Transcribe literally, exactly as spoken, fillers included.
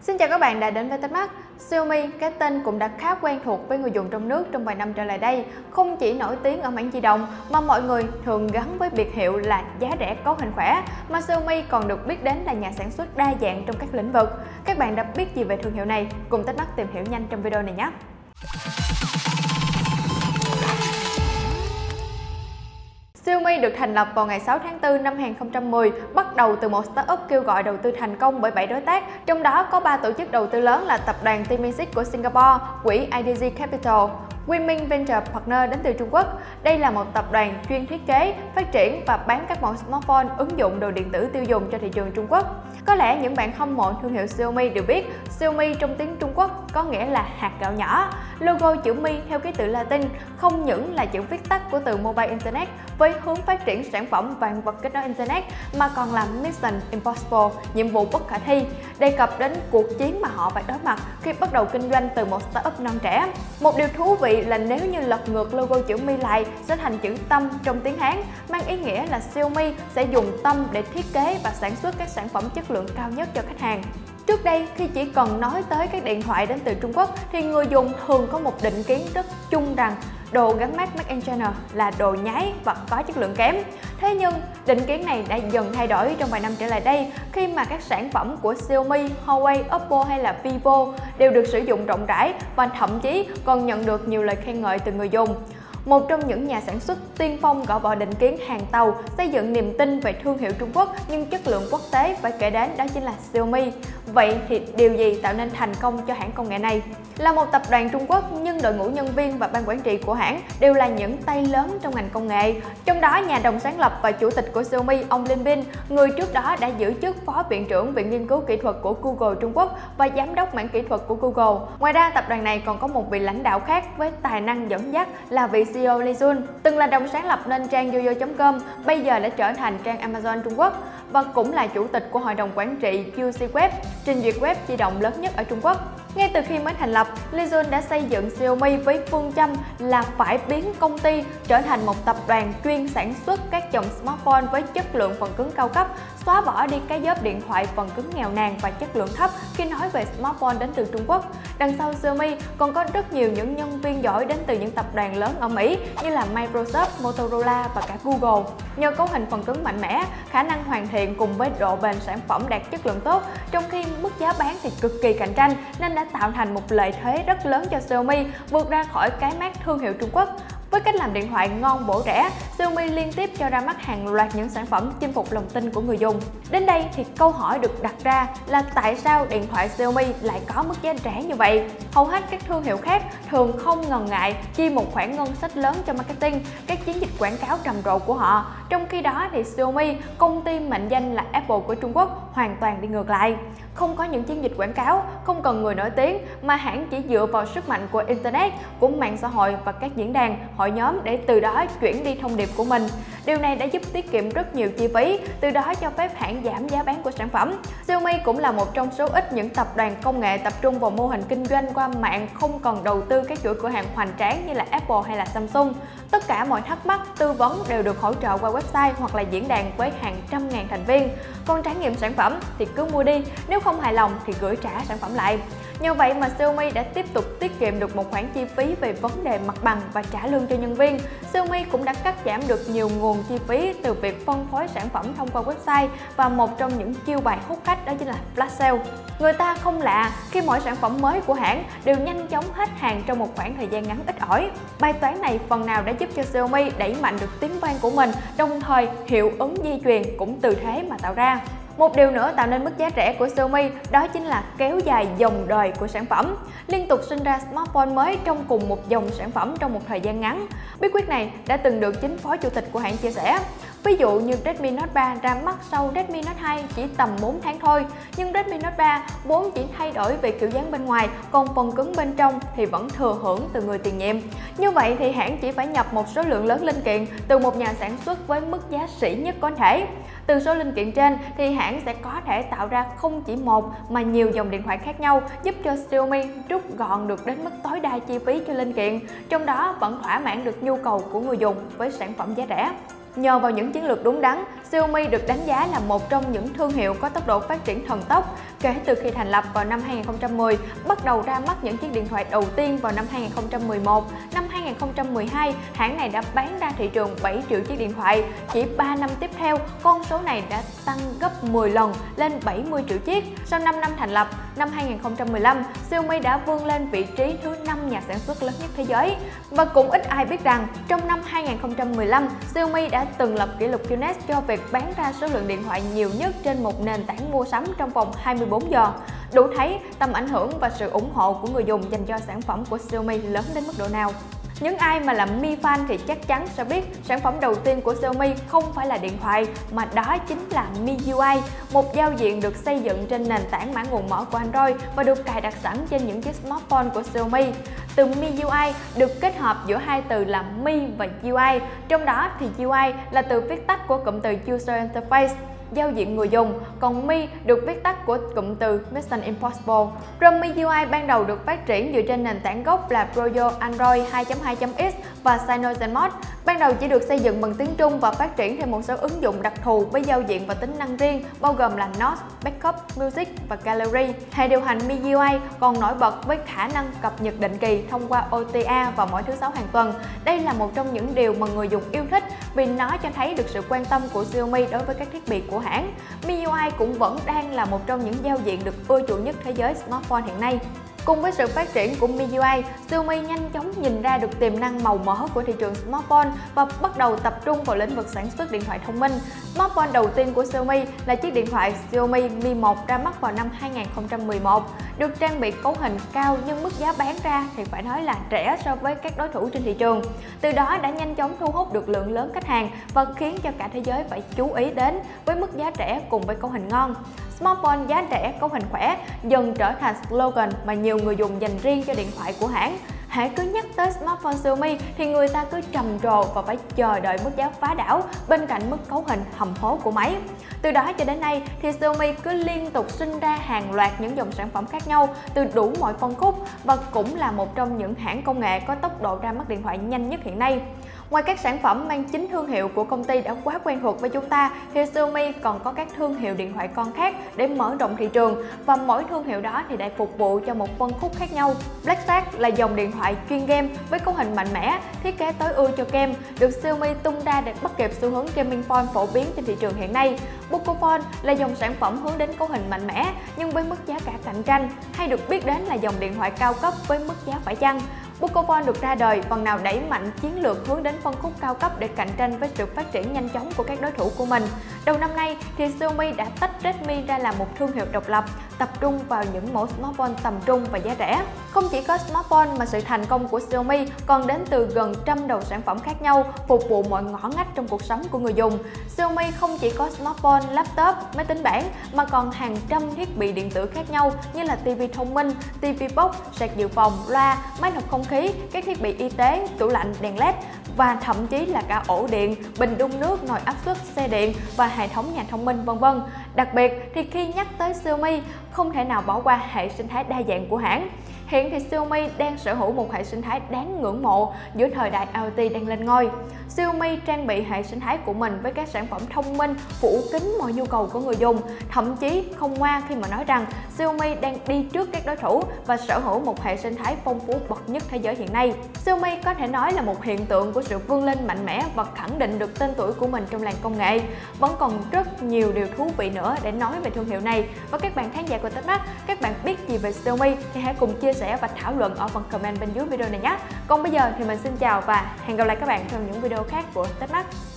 Xin chào các bạn đã đến với Techmart. Xiaomi, cái tên cũng đã khá quen thuộc với người dùng trong nước trong vài năm trở lại đây. Không chỉ nổi tiếng ở mảng di động mà mọi người thường gắn với biệt hiệu là giá rẻ cấu hình khỏe, mà Xiaomi còn được biết đến là nhà sản xuất đa dạng trong các lĩnh vực. Các bạn đã biết gì về thương hiệu này? Cùng Techmart tìm hiểu nhanh trong video này nhé! Xiaomi được thành lập vào ngày sáu tháng tư năm hai nghìn không trăm mười, bắt đầu từ một startup kêu gọi đầu tư thành công bởi bảy đối tác, trong đó có ba tổ chức đầu tư lớn là tập đoàn Temasek của Singapore, quỹ i đê giê Capital, Winming Venture Partner đến từ Trung Quốc. Đây là một tập đoàn chuyên thiết kế, phát triển và bán các mẫu smartphone, ứng dụng đồ điện tử tiêu dùng cho thị trường Trung Quốc. Có lẽ những bạn hâm mộ thương hiệu Xiaomi đều biết, Xiaomi trong tiếng Trung Quốc có nghĩa là hạt gạo nhỏ. Logo chữ Mi theo ký tự Latin không những là chữ viết tắt của từ Mobile Internet với hướng phát triển sản phẩm vạn vật kết nối Internet, mà còn là Mission Impossible, nhiệm vụ bất khả thi, đề cập đến cuộc chiến mà họ phải đối mặt khi bắt đầu kinh doanh từ một startup non trẻ. Một điều thú vị là nếu như lật ngược logo chữ Mi lại sẽ thành chữ Tâm trong tiếng Hán, mang ý nghĩa là Xiaomi sẽ dùng tâm để thiết kế và sản xuất các sản phẩm chất lượng cao nhất cho khách hàng. Trước đây, khi chỉ cần nói tới các điện thoại đến từ Trung Quốc thì người dùng thường có một định kiến rất chung rằng đồ gắn mác Made in China là đồ nhái và có chất lượng kém. Thế nhưng, định kiến này đã dần thay đổi trong vài năm trở lại đây khi mà các sản phẩm của Xiaomi, Huawei, Oppo hay là Vivo đều được sử dụng rộng rãi và thậm chí còn nhận được nhiều lời khen ngợi từ người dùng. Một trong những nhà sản xuất tiên phong gõ bỏ định kiến hàng tàu, xây dựng niềm tin về thương hiệu Trung Quốc nhưng chất lượng quốc tế phải kể đến đó chính là Xiaomi. Vậy thì điều gì tạo nên thành công cho hãng công nghệ này? Là một tập đoàn Trung Quốc nhưng đội ngũ nhân viên và ban quản trị của hãng đều là những tay lớn trong ngành công nghệ. Trong đó, nhà đồng sáng lập và chủ tịch của Xiaomi, ông Lin Bin, người trước đó đã giữ chức phó viện trưởng Viện Nghiên cứu Kỹ thuật của Google Trung Quốc và giám đốc mảng kỹ thuật của Google. Ngoài ra, tập đoàn này còn có một vị lãnh đạo khác với tài năng dẫn dắt là vị xê e ô Li Jun, từng là đồng sáng lập nên trang Yoyo chấm com, bây giờ đã trở thành trang Amazon Trung Quốc và cũng là chủ tịch của hội đồng quản trị quy xê Web, trình duyệt web di động lớn nhất ở Trung Quốc. Ngay từ khi mới thành lập, Li Jun đã xây dựng Xiaomi với phương châm là phải biến công ty trở thành một tập đoàn chuyên sản xuất các dòng smartphone với chất lượng phần cứng cao cấp, xóa bỏ đi cái dớp điện thoại phần cứng nghèo nàn và chất lượng thấp khi nói về smartphone đến từ Trung Quốc. Đằng sau Xiaomi còn có rất nhiều những nhân viên giỏi đến từ những tập đoàn lớn ở Mỹ như là Microsoft, Motorola và cả Google. Nhờ cấu hình phần cứng mạnh mẽ, khả năng hoàn thiện cùng với độ bền sản phẩm đạt chất lượng tốt, trong khi mức giá bán thì cực kỳ cạnh tranh nên đã tạo thành một lợi thế rất lớn cho Xiaomi vượt ra khỏi cái mác thương hiệu Trung Quốc. Với cách làm điện thoại ngon bổ rẻ, Xiaomi liên tiếp cho ra mắt hàng loạt những sản phẩm chinh phục lòng tin của người dùng. Đến đây thì câu hỏi được đặt ra là tại sao điện thoại Xiaomi lại có mức giá rẻ như vậy? Hầu hết các thương hiệu khác thường không ngần ngại chi một khoản ngân sách lớn cho marketing, các chiến dịch quảng cáo trầm rộ của họ. Trong khi đó thì Xiaomi, công ty mệnh danh là Apple của Trung Quốc, hoàn toàn đi ngược lại. Không có những chiến dịch quảng cáo, không cần người nổi tiếng mà hãng chỉ dựa vào sức mạnh của Internet, của mạng xã hội và các diễn đàn, hội nhóm để từ đó chuyển đi thông điệp của mình. Điều này đã giúp tiết kiệm rất nhiều chi phí, từ đó cho phép hãng giảm giá bán của sản phẩm. Xiaomi cũng là một trong số ít những tập đoàn công nghệ tập trung vào mô hình kinh doanh qua mạng, không cần đầu tư các chuỗi cửa hàng hoành tráng như là Apple hay là Samsung. Tất cả mọi thắc mắc, tư vấn đều được hỗ trợ qua website hoặc là diễn đàn với hàng trăm ngàn thành viên. Còn trải nghiệm sản phẩm thì cứ mua đi, nếu không hài lòng thì gửi trả sản phẩm lại. Nhờ vậy mà Xiaomi đã tiếp tục tiết kiệm được một khoản chi phí về vấn đề mặt bằng và trả lương cho nhân viên. Xiaomi cũng đã cắt giảm được nhiều nguồn chi phí từ việc phân phối sản phẩm thông qua website, và một trong những chiêu bài hút khách đó chính là flash sale. Người ta không lạ khi mỗi sản phẩm mới của hãng đều nhanh chóng hết hàng trong một khoảng thời gian ngắn ít ỏi. Bài toán này phần nào đã giúp cho Xiaomi đẩy mạnh được tiếng vang của mình, đồng thời hiệu ứng di truyền cũng từ thế mà tạo ra. Một điều nữa tạo nên mức giá rẻ của Xiaomi đó chính là kéo dài dòng đời của sản phẩm. Liên tục sinh ra smartphone mới trong cùng một dòng sản phẩm trong một thời gian ngắn. Bí quyết này đã từng được chính phó chủ tịch của hãng chia sẻ. Ví dụ như Redmi Note ba ra mắt sau Redmi Note hai chỉ tầm bốn tháng thôi, nhưng Redmi Note ba vốn chỉ thay đổi về kiểu dáng bên ngoài, còn phần cứng bên trong thì vẫn thừa hưởng từ người tiền nhiệm. Như vậy thì hãng chỉ phải nhập một số lượng lớn linh kiện từ một nhà sản xuất với mức giá sỉ nhất có thể. Từ số linh kiện trên thì hãng sẽ có thể tạo ra không chỉ một mà nhiều dòng điện thoại khác nhau, giúp cho Xiaomi rút gọn được đến mức tối đa chi phí cho linh kiện, trong đó vẫn thỏa mãn được nhu cầu của người dùng với sản phẩm giá rẻ. Nhờ vào những chiến lược đúng đắn, Xiaomi được đánh giá là một trong những thương hiệu có tốc độ phát triển thần tốc. Kể từ khi thành lập vào năm hai nghìn không trăm mười, bắt đầu ra mắt những chiếc điện thoại đầu tiên vào năm hai nghìn không trăm mười một, năm hai nghìn không trăm mười hai, hãng này đã bán ra thị trường bảy triệu chiếc điện thoại. Chỉ ba năm tiếp theo, con số này đã tăng gấp mười lần lên bảy mươi triệu chiếc. Sau năm năm thành lập, năm hai nghìn không trăm mười lăm, Xiaomi đã vươn lên vị trí thứ năm nhà sản xuất lớn nhất thế giới. Và cũng ít ai biết rằng, trong năm hai nghìn không trăm mười lăm, Xiaomi đã từng lập kỷ lục Guinness cho việc bán ra số lượng điện thoại nhiều nhất trên một nền tảng mua sắm trong vòng hai mươi bốn giờ. Đủ thấy tầm ảnh hưởng và sự ủng hộ của người dùng dành cho sản phẩm của Xiaomi lớn đến mức độ nào. Những ai mà là Mi fan thì chắc chắn sẽ biết sản phẩm đầu tiên của Xiaomi không phải là điện thoại mà đó chính là Mi u i, một giao diện được xây dựng trên nền tảng mã nguồn mở của Android và được cài đặt sẵn trên những chiếc smartphone của Xiaomi. Từ Mi u i được kết hợp giữa hai từ là Mi và u i, trong đó thì u i là từ viết tắt của cụm từ User Interface, giao diện người dùng, còn Mi được viết tắt của cụm từ Mission Impossible. ROM Mi u i ban đầu được phát triển dựa trên nền tảng gốc là Bro Android hai chấm hai chấm x và CyanogenMod. Ban đầu chỉ được xây dựng bằng tiếng Trung và phát triển thêm một số ứng dụng đặc thù với giao diện và tính năng riêng, bao gồm là Notes, Backup, Music và Gallery. Hệ điều hành Mi u i còn nổi bật với khả năng cập nhật định kỳ thông qua o tê a vào mỗi thứ sáu hàng tuần. Đây là một trong những điều mà người dùng yêu thích vì nó cho thấy được sự quan tâm của Xiaomi đối với các thiết bị của hãng. Mi u i cũng vẫn đang là một trong những giao diện được ưa chuộng nhất thế giới smartphone hiện nay. Cùng với sự phát triển của Mi u i, Xiaomi nhanh chóng nhìn ra được tiềm năng màu mỡ của thị trường smartphone và bắt đầu tập trung vào lĩnh vực sản xuất điện thoại thông minh. Smartphone đầu tiên của Xiaomi là chiếc điện thoại Xiaomi Mi một ra mắt vào năm hai nghìn không trăm mười một. Được trang bị cấu hình cao nhưng mức giá bán ra thì phải nói là rẻ so với các đối thủ trên thị trường. Từ đó đã nhanh chóng thu hút được lượng lớn khách hàng và khiến cho cả thế giới phải chú ý đến với mức giá rẻ cùng với cấu hình ngon. Smartphone giá rẻ, cấu hình khỏe dần trở thành slogan mà nhiều người dùng dành riêng cho điện thoại của hãng. Hãy cứ nhắc tới smartphone Xiaomi thì người ta cứ trầm trồ và phải chờ đợi mức giá phá đảo bên cạnh mức cấu hình hầm hố của máy. Từ đó cho đến nay thì Xiaomi cứ liên tục sinh ra hàng loạt những dòng sản phẩm khác nhau từ đủ mọi phân khúc và cũng là một trong những hãng công nghệ có tốc độ ra mắt điện thoại nhanh nhất hiện nay. Ngoài các sản phẩm mang chính thương hiệu của công ty đã quá quen thuộc với chúng ta thì Xiaomi còn có các thương hiệu điện thoại con khác để mở rộng thị trường và mỗi thương hiệu đó thì lại phục vụ cho một phân khúc khác nhau. Blackshark là dòng điện thoại chuyên game với cấu hình mạnh mẽ, thiết kế tối ưu cho game, được Xiaomi tung ra để bắt kịp xu hướng gaming phone phổ biến trên thị trường hiện nay. Pocophone là dòng sản phẩm hướng đến cấu hình mạnh mẽ nhưng với mức giá cả cạnh tranh, hay được biết đến là dòng điện thoại cao cấp với mức giá phải chăng. Pocophone được ra đời phần nào đẩy mạnh chiến lược hướng đến phân khúc cao cấp để cạnh tranh với sự phát triển nhanh chóng của các đối thủ của mình. Đầu năm nay thì Xiaomi đã tách Redmi ra làm một thương hiệu độc lập, tập trung vào những mẫu smartphone tầm trung và giá rẻ. Không chỉ có smartphone mà sự thành công của Xiaomi còn đến từ gần trăm đầu sản phẩm khác nhau phục vụ mọi ngõ ngách trong cuộc sống của người dùng. Xiaomi không chỉ có smartphone, laptop, máy tính bảng mà còn hàng trăm thiết bị điện tử khác nhau như là ti vi thông minh, ti vi box, sạc dự phòng, loa, máy lọc không khí, các thiết bị y tế, tủ lạnh, đèn led và thậm chí là cả ổ điện, bình đun nước, nồi áp suất, xe điện và hệ thống nhà thông minh vân vân. Đặc biệt thì khi nhắc tới Xiaomi, không thể nào bỏ qua hệ sinh thái đa dạng của hãng. Hiện thì Xiaomi đang sở hữu một hệ sinh thái đáng ngưỡng mộ giữa thời đại IoT đang lên ngôi. Xiaomi trang bị hệ sinh thái của mình với các sản phẩm thông minh phủ kín mọi nhu cầu của người dùng, thậm chí không ngoa khi mà nói rằng Xiaomi đang đi trước các đối thủ và sở hữu một hệ sinh thái phong phú bậc nhất thế giới hiện nay. Xiaomi có thể nói là một hiện tượng của sự vươn lên mạnh mẽ và khẳng định được tên tuổi của mình trong làng công nghệ. Vẫn còn rất nhiều điều thú vị nữa để nói về thương hiệu này. Và các bạn khán giả của Techmart, các bạn biết gì về Xiaomi thì hãy cùng chia sẻ và thảo luận ở phần comment bên dưới video này nhé. Còn bây giờ thì mình xin chào và hẹn gặp lại các bạn trong những video khác của Techmart.